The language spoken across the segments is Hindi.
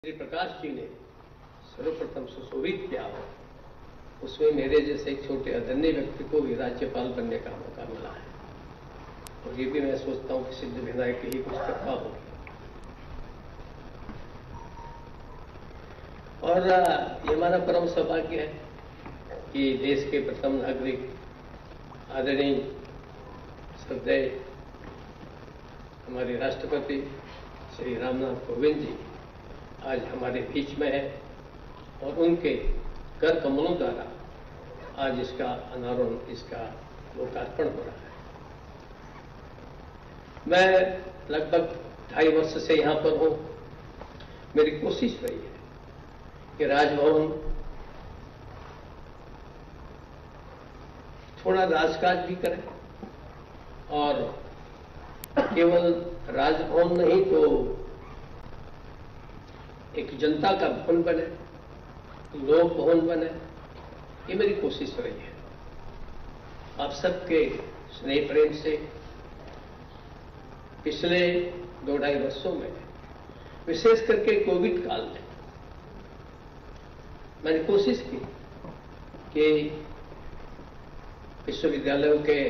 श्री प्रकाश जी ने सर्वप्रथम सुशोभित किया हो, उसमें मेरे जैसे एक छोटे अदन्य व्यक्ति को भी राज्यपाल बनने का मौका मिला है। और ये भी मैं सोचता हूँ कि सिद्ध विनायक ही कुछ कृपा होगी। और ये हमारा परम सौभाग्य है कि देश के प्रथम नागरिक आदरणीय श्रद्धेय हमारे राष्ट्रपति श्री रामनाथ कोविंद जी आज हमारे बीच में है और उनके कर कमलों द्वारा आज इसका अनावरण, इसका लोकार्पण हो रहा है। मैं लगभग 2.5 वर्ष से यहां पर हूं। मेरी कोशिश रही है कि राजभवन थोड़ा राजकाज भी करें और केवल राजभवन नहीं तो एक जनता का भवन बने, लोक भवन बने। ये मेरी कोशिश रही है। आप सबके स्नेह प्रेम से पिछले 2-2.5 वर्षों में, विशेष करके कोविड काल में, मैंने कोशिश की कि विश्वविद्यालयों के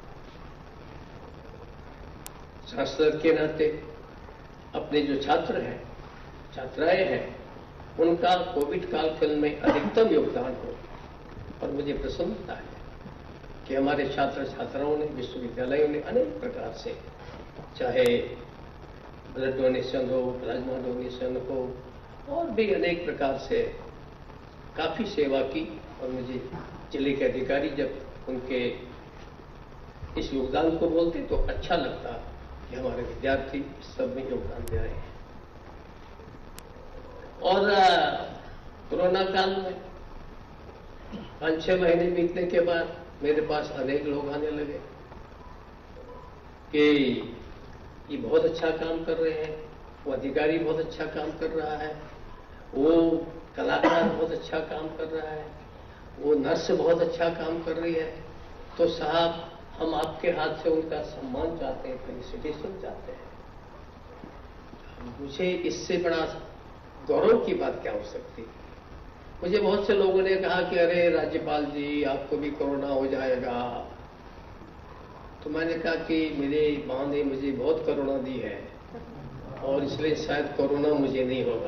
चांसलर के नाते अपने जो छात्र हैं, छात्राएं हैं, उनका कोविड कालखंड में अधिकतम योगदान हो। और मुझे प्रसन्नता है कि हमारे छात्र छात्राओं ने, विश्वविद्यालयों ने अनेक प्रकार से, चाहे ब्लड डोनेशन हो, प्लाज्मा डोनेशन हो, और भी अनेक प्रकार से काफी सेवा की। और मुझे जिले के अधिकारी जब उनके इस योगदान को बोलते तो अच्छा लगता कि हमारे विद्यार्थी सब में योगदान दे रहे हैं। और कोरोना काल में 5-6 महीने बीतने के बाद मेरे पास अनेक लोग आने लगे कि ये बहुत अच्छा काम कर रहे हैं, वो अधिकारी बहुत अच्छा काम कर रहा है, वो कलाकार बहुत अच्छा काम कर रहा है, वो नर्स बहुत अच्छा काम कर रही है। तो साहब, हम आपके हाथ से उनका सम्मान चाहते हैं, फेलिसिटेशन चाहते हैं। मुझे इससे बड़ा गौरव की बात क्या हो सकती है। मुझे बहुत से लोगों ने कहा कि अरे राज्यपाल जी, आपको भी कोरोना हो जाएगा। तो मैंने कहा कि मेरे मां ने मुझे बहुत कोरोना दी है और इसलिए शायद कोरोना मुझे नहीं होगा।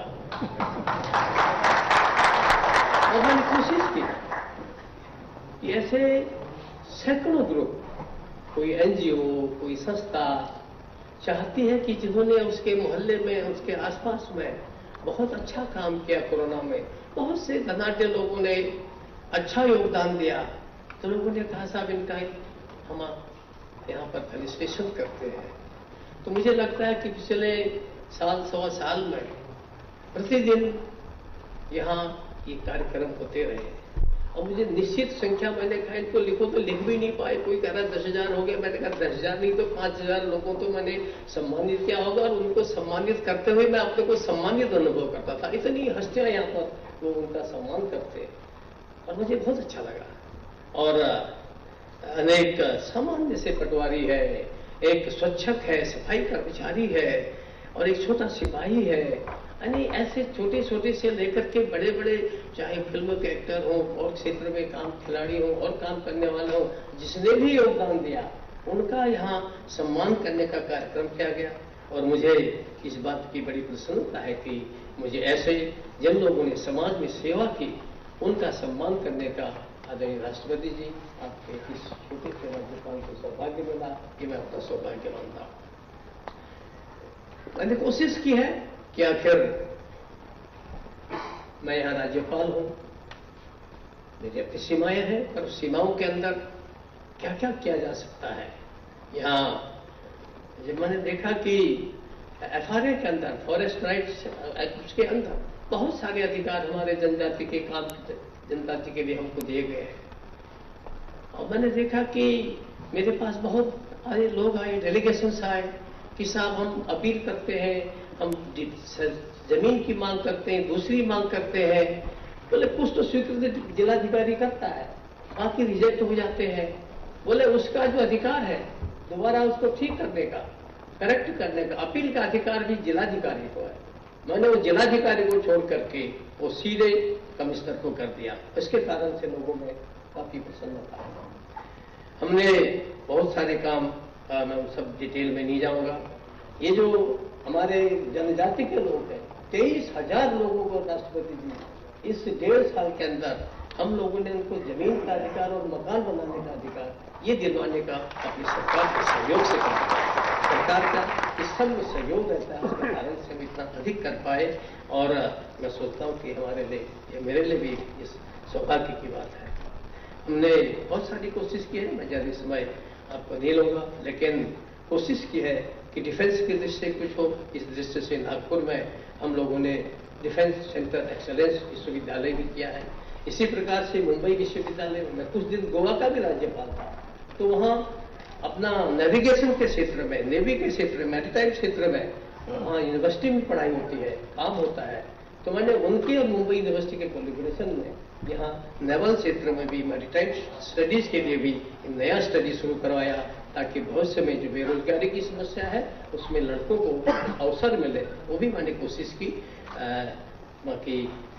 और मैंने कोशिश की कि ऐसे सैकड़ों ग्रुप, कोई एनजीओ, कोई संस्था चाहती है कि जिन्होंने उसके मोहल्ले में, उसके आसपास में बहुत अच्छा काम किया कोरोना में, बहुत से धनाढ्य लोगों ने अच्छा योगदान दिया, तो लोगों ने कहा साहब इनका हम यहाँ पर फेलिसिटेशन करते हैं। तो मुझे लगता है कि पिछले साल, 1.25 साल में प्रतिदिन यहाँ ये कार्यक्रम होते रहे। और मुझे निश्चित संख्या, मैंने कहा इनको लिखो तो लिख भी नहीं पाए। कोई कह रहा 10,000 हो गए। मैंने कहा 10,000 नहीं तो 5,000 लोगों तो मैंने सम्मानित किया होगा। और उनको सम्मानित करते हुए मैं अपने को सम्मानित अनुभव करता था। इतनी हस्तियां यहाँ पर वो उनका सम्मान करते और मुझे बहुत अच्छा लगा। और अनेक सामान्य से पटवारी है, एक स्वच्छक है, सफाई कर्मचारी है, और एक छोटा सिपाही है, यानी ऐसे छोटे छोटे से लेकर के बड़े बड़े, चाहे फिल्म के एक्टर हो और क्षेत्र में काम, खिलाड़ी हो और काम करने वाला हो, जिसने भी योगदान दिया उनका यहाँ सम्मान करने का कार्यक्रम किया गया। और मुझे इस बात की बड़ी प्रसन्नता है कि मुझे ऐसे जिन लोगों ने समाज में सेवा की, उनका सम्मान करने का आदरणीय राष्ट्रपति जी, आपके इस छोटे से राज्यपाल को सौभाग्य मिला कि मैं अपना सौभाग्य मानता हूँ। मैंने कोशिश की है कि आखिर मैं यहाँ राज्यपाल हूं, मेरी अपनी सीमाएं हैं, पर सीमाओं के अंदर क्या क्या किया जा सकता है। यहाँ जब मैंने देखा कि FRA के अंदर, फॉरेस्ट राइट्स एक्ट के अंदर बहुत सारे अधिकार हमारे जनजाति के काम, जनजाति के लिए हमको दिए गए हैं। और मैंने देखा कि मेरे पास बहुत सारे लोग आए, डेलीगेशंस आए कि साहब हम अपील करते हैं, हम जमीन की मांग करते हैं, दूसरी मांग करते हैं। बोले कुछ तो स्वीकृति जिलाधिकारी करता है, बाकी रिजेक्ट हो जाते हैं। बोले उसका जो अधिकार है दोबारा उसको ठीक करने का, करेक्ट करने का, अपील का अधिकार भी जिलाधिकारी को है। मैंने वो जिलाधिकारी को छोड़ करके वो सीधे कमिश्नर को कर दिया। इसके कारण से लोगों में काफी प्रसन्नता है। हमने बहुत सारे काम, मैं उन सब डिटेल में नहीं जाऊंगा। ये जो हमारे जनजाति के लोग हैं, 23,000 लोगों को राष्ट्रपति जी इस 1.5 साल के अंदर हम लोगों ने उनको जमीन का अधिकार और मकान बनाने का अधिकार ये दिलवाने का अपनी सरकार के सहयोग से करा। सरकार का इस सब में सहयोग रहता है, उसके कारण से हम इतना अधिक कर पाए। और मैं सोचता हूँ कि हमारे लिए, ये मेरे लिए भी इस सौभाग्य की बात है। हमने बहुत सारी कोशिश की है, मैं ज़्यादा समय आपको नहीं लूँगा, लेकिन कोशिश की है कि डिफेंस की दृष्टि से कुछ हो। इस दृष्टि से नागपुर में हम लोगों ने डिफेंस सेंटर एक्सेलेंस विश्वविद्यालय भी किया है। इसी प्रकार से मुंबई विश्वविद्यालय में कुछ दिन गोवा का भी राज्यपाल था, तो वहाँ अपना नेविगेशन के क्षेत्र में, नेवी के क्षेत्र में, मैरीटाइम क्षेत्र में वहाँ यूनिवर्सिटी में पढ़ाई होती है, काम होता है। तो मैंने उनकी और मुंबई यूनिवर्सिटी के कोलिब्रेशन में यहाँ नेवल क्षेत्र में भी मैरीटाइम स्टडीज के लिए भी नया स्टडी शुरू करवाया, ताकि भविष्य में जो बेरोजगारी की समस्या है उसमें लड़कों को अवसर मिले, वो भी मैंने कोशिश की। बाकी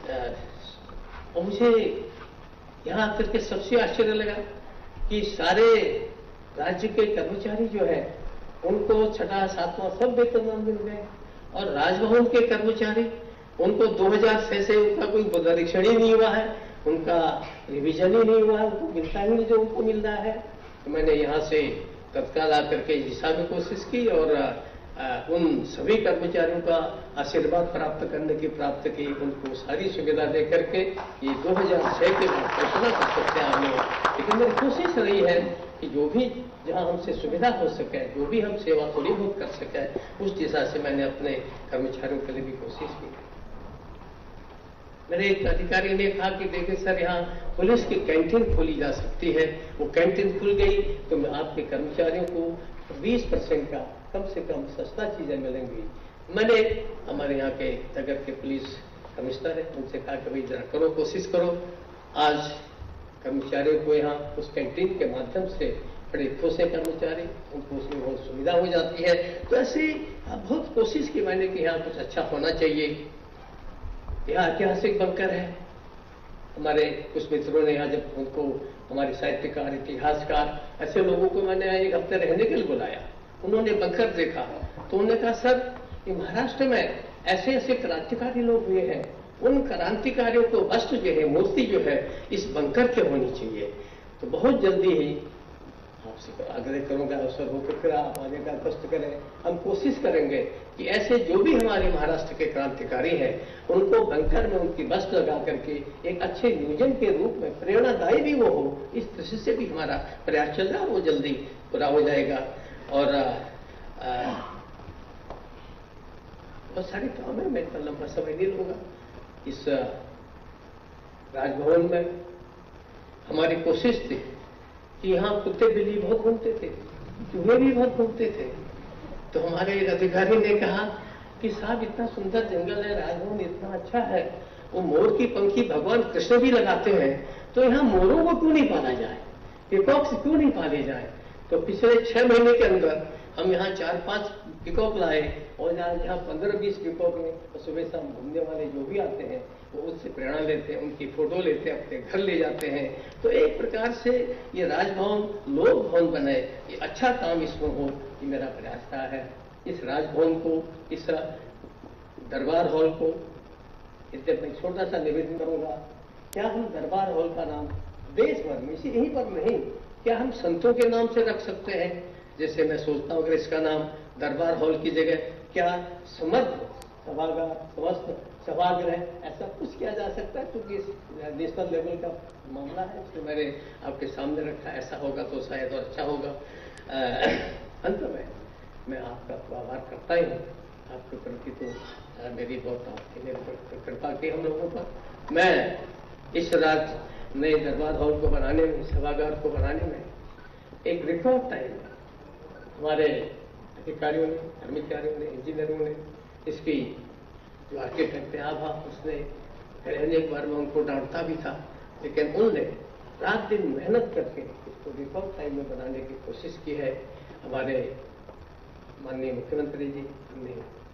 और मुझे यहाँ आकर के सबसे आश्चर्य लगा कि सारे राज्य के कर्मचारी जो है उनको 6वां 7वां सब वेतनमान मिल गए, और राजभवन के कर्मचारी उनको 2006 से उनका कोई पुनरीक्षण ही नहीं हुआ है, उनका रिवीजन ही नहीं हुआ है, उनको मिलता ही नहीं जो उनको मिल रहा है। तो मैंने यहाँ से तत्काल आकर के हिसाब में कोशिश की और उन सभी कर्मचारियों का आशीर्वाद प्राप्त की, उनको सारी सुविधा दे करके ये 2006 के बाद कल्पना कर सकते हैं हमें। लेकिन मेरी कोशिश रही है कि जो भी जहां हमसे सुविधा हो सके, जो भी हम सेवा थोड़ी बहुत कर सके, उस दिशा से मैंने अपने कर्मचारियों के लिए भी कोशिश की। मेरे एक अधिकारी ने कहा कि देखिए सर, यहाँ पुलिस की कैंटीन खोली जा सकती है। वो कैंटीन खुल गई तो मैं आपके कर्मचारियों को 20% का कम से कम सस्ता चीजें मिलेंगी। मैंने हमारे यहाँ के नगर के पुलिस कमिश्नर है, उनसे कहा कि भाई जरा करो, कोशिश करो। आज कर्मचारियों को यहाँ उस कैंटीन के माध्यम से बड़े खुश है कर्मचारी, उनको उसमें बहुत सुविधा हो जाती है। तो ऐसे बहुत कोशिश की मैंने कि यहाँ कुछ अच्छा होना चाहिए। यहाँ ऐतिहासिक बंकर है। हमारे कुछ मित्रों ने यहाँ जब उनको, हमारे साहित्यकार, इतिहासकार, ऐसे लोगों को मैंने 1 हफ्ते रहने के लिए बुलाया, उन्होंने बंकर देखा तो उन्होंने कहा सर, कि महाराष्ट्र में ऐसे ऐसे क्रांतिकारी लोग हुए हैं, उन क्रांतिकारियों को वस्त्र जो है, मूर्ति जो है, इस बंकर के होनी चाहिए। तो बहुत जल्दी ही आपसे आग्रह करूंगा, अवसर हो तो फिर आप आने का कष्ट करें। हम कोशिश करेंगे कि ऐसे जो भी हमारे महाराष्ट्र के क्रांतिकारी हैं, उनको बंकर में उनकी वस्त्र लगा करके एक अच्छे म्यूजियम के रूप में प्रेरणादायी भी वो हो, इस दृष्टि से भी हमारा प्रयास चल रहा है, वो जल्दी पूरा हो जाएगा। और बहुत सारे काम है, मैं इतना लंबा समय नहीं लूंगा। इस राजभवन में हमारी कोशिश थी कि यहाँ कुत्ते बिल्ली बहुत घूमते थे, चूहे भी बहुत घूमते थे। तो हमारे एक अधिकारी ने कहा कि साहब, इतना सुंदर जंगल है, राजभवन इतना अच्छा है, वो मोर की पंखी भगवान कृष्ण भी लगाते हैं, तो यहाँ मोरों को क्यों नहीं पाला जाए, पीकॉक्स क्यों नहीं पाले जाए। तो पिछले 6 महीने के अंदर हम यहाँ 4-5 पीकॉक लाए, और जहाँ 15-20 पीकॉक में सुबह शाम घूमने वाले जो भी आते हैं वो उससे प्रेरणा लेते हैं, उनकी फोटो लेते हैं, अपने घर ले जाते हैं। तो एक प्रकार से ये राजभवन लोक भवन बने, ये अच्छा काम इसमें हो, ये मेरा प्रयास रहा है। इस राजभवन को, इस दरबार हॉल को, इससे मैं छोटा सा निवेदन करूंगा, क्या हम दरबार हॉल का नाम देश भर में, इसी यहीं पर नहीं, क्या हम संतों के नाम से रख सकते हैं? जैसे मैं सोचता हूँ अगर इसका नाम दरबार हॉल की जगह क्या समर्थ सभागार, समस्त सभागृह, ऐसा कुछ किया जा सकता है, क्योंकि नेशनल लेवल का मामला है, इसलिए मैंने आपके सामने रखा। ऐसा होगा तो शायद और अच्छा होगा। अंत में मैं आपका आभार करता ही हूँ, आपके प्रति तो मेरी बहुत आपकी कृपा की हम लोगों पर। मैं इस रात नए दरबार हॉल को बनाने में, सभागार को बनाने में एक रिकॉर्ड टाइम में हमारे अधिकारियों ने, कर्मचारियों ने, इंजीनियरों ने, इसकी जो आर्किटेक्ट है आभा, उसने पहले एक बार मैं उनको डांटता भी था, लेकिन उनने रात दिन मेहनत करके इसको रिकॉर्ड टाइम में बनाने की कोशिश की है। हमारे माननीय मुख्यमंत्री जी ने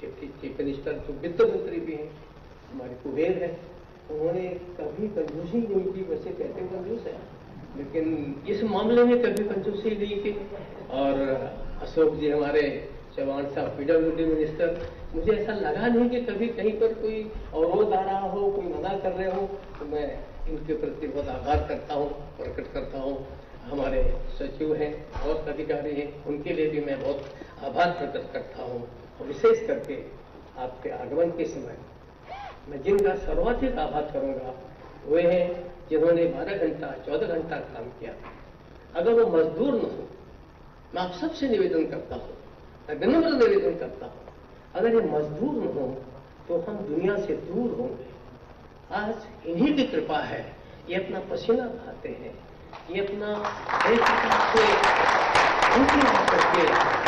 चीफ मिनिस्टर जो वित्त मंत्री भी हैं, हमारे कुबेर है, उन्होंने कभी कंजूसी नहीं की। वैसे कहते कंजूस है, लेकिन इस मामले में कभी कंजूसी नहीं की। और अशोक जी हमारे चौहान साहब PWD मिनिस्टर, मुझे ऐसा लगा नहीं कि कभी कहीं पर कोई अवरोध आ रहा हो, कोई मना कर रहे हो, तो मैं इनके प्रति बहुत आभार करता हूँ, प्रकट करता हूँ। हमारे सचिव हैं और अधिकारी हैं, उनके लिए भी मैं बहुत आभार प्रकट करता हूँ। और विशेष करके आपके आगमन के समय मैं जिनका सर्वाधिक आभार करूंगा वे हैं जिन्होंने 12 घंटा 14 घंटा काम किया। अगर वो मजदूर न हो, मैं आप सबसे निवेदन करता हूँ, मैं विनम्र निवेदन करता हूँ, अगर ये मजदूर न हो तो हम दुनिया से दूर होंगे। आज इन्हीं की कृपा है, ये अपना पसीना बहाते हैं, ये अपना देश से करके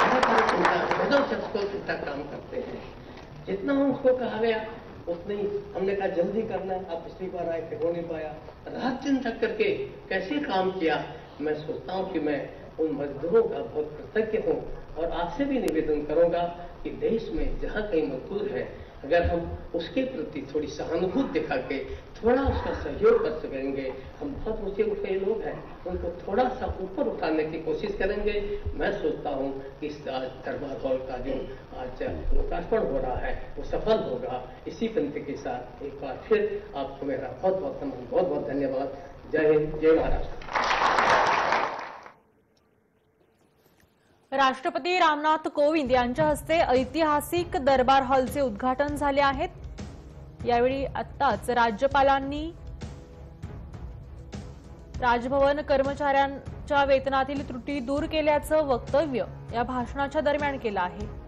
14 घंटा काम करते हैं। जितना उनको कहा गया उतनी हमने कहा जल्दी करना, आप पिछली बार आए थे, हो नहीं पाया, रात दिन तक करके कैसे काम किया। मैं सोचता हूँ कि मैं उन मजदूरों का बहुत कृतज्ञ हूँ और आपसे भी निवेदन करूंगा कि देश में जहाँ कहीं मजदूर है, अगर हम उसके प्रति थोड़ी सहानुभूति दिखा के थोड़ा उसका सहयोग कर सकेंगे, हम बहुत ऊंचे उठे लोग हैं, उनको थोड़ा सा ऊपर उठाने की कोशिश करेंगे। मैं सोचता हूँ कि इस आज दरबार हॉल का जो आज लोकार्पण हो रहा है वो सफल होगा। इसी पंक्ति के साथ एक बार फिर आपको मेरा बहुत बहुत नमन, बहुत बहुत धन्यवाद। जय हिंद, जय महाराष्ट्र। राष्ट्रपती रामनाथ कोविंद यांच्या हस्ते ऐतिहासिक दरबार हॉलचे उद्घाटन झाले आहेत। यावेळी आत्ताच राज्यपालांनी राजभवन कर्मचाऱ्यांच्या वेतनातील त्रुटी दूर केल्याचं वक्तव्य या भाषणाच्या दरम्यान केलं आहे।